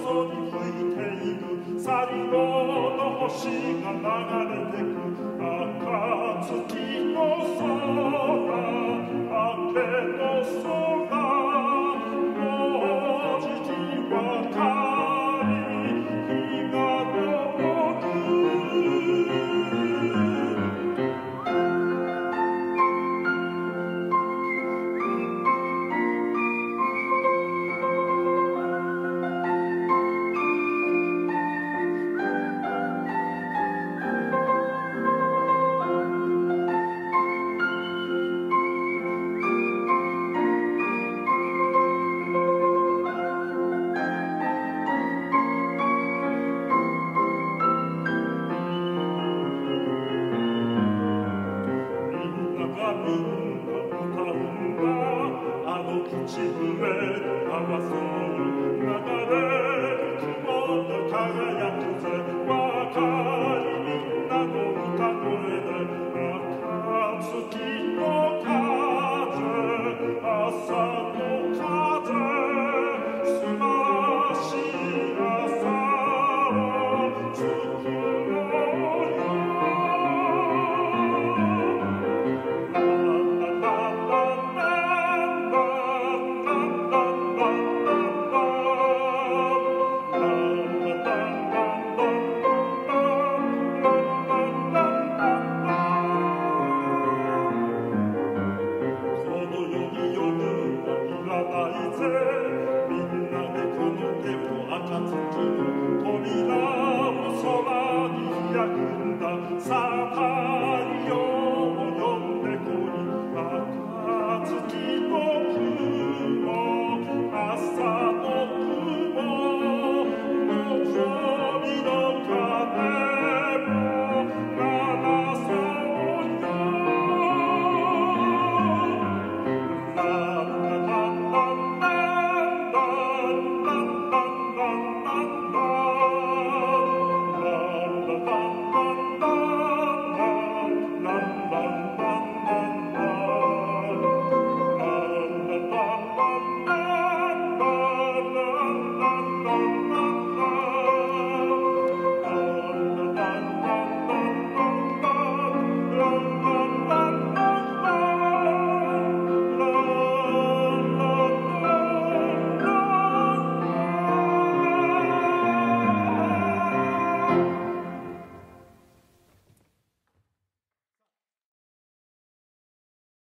そに吹いている最後の星が流れてく暁の空明けの空もうじきわかり日が昇るみんな歌うんだあの口笛流そう流れる雲で輝くぜ若いみんなの歌声で暁の風朝